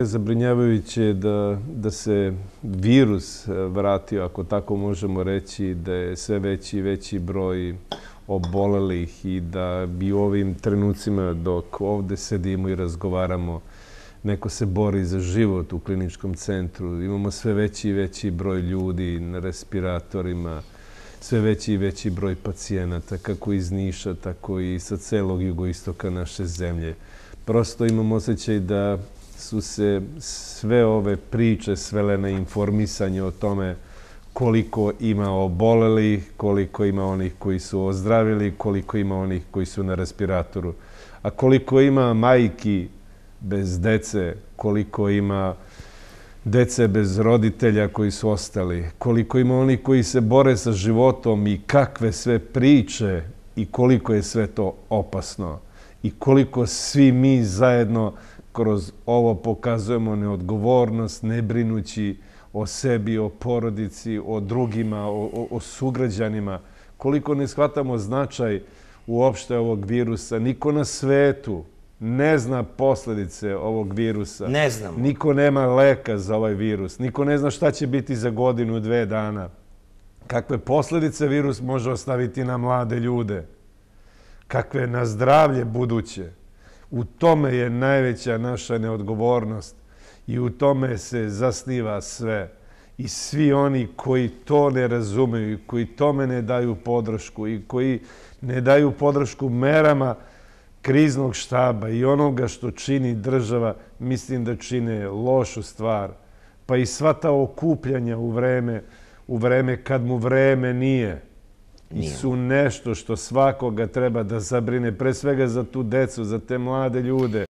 Zabrinjavajuće je da se virus vratio, ako tako možemo reći, da je sve veći i veći broj obolelih i da bi u ovim trenucima dok ovde sedimo i razgovaramo, neko se bori za život u kliničkom centru. Imamo sve veći i veći broj ljudi na respiratorima, sve veći i veći broj pacijenata, kako iz Niša, tako i sa celog jugoistoka naše zemlje. Prosto imam osjećaj da su se sve ove priče svele na informisanje o tome koliko ima obolelih, koliko ima onih koji su ozdravili, koliko ima onih koji su na respiratoru. A koliko ima majki bez dece, koliko ima dece bez roditelja koji su ostali, koliko ima onih koji se bore sa životom i kakve sve priče i koliko je sve to opasno i koliko svi mi zajedno kroz ovo pokazujemo neodgovornost, ne brinući o sebi, o porodici, o drugima, o sugrađanima. Koliko ne shvatamo značaj uopšte ovog virusa. Niko na svetu ne zna posledice ovog virusa. Ne znamo. Niko nema leka za ovaj virus. Niko ne zna šta će biti za godinu, 2 dana. Kakve posledice virus može ostaviti na mlade ljude. Kakve na zdravlje buduće. U tome je najveća naša neodgovornost i u tome se zasniva sve. I svi oni koji to ne razumeju, koji tome ne daju podršku i koji ne daju podršku merama kriznog štaba i onoga što čini država, mislim da čine lošu stvar. Pa i sva ta okupljanja u vreme kad mu vreme nije. I su nešto što svakoga treba da zabrine, pre svega za tu decu, za te mlade ljude.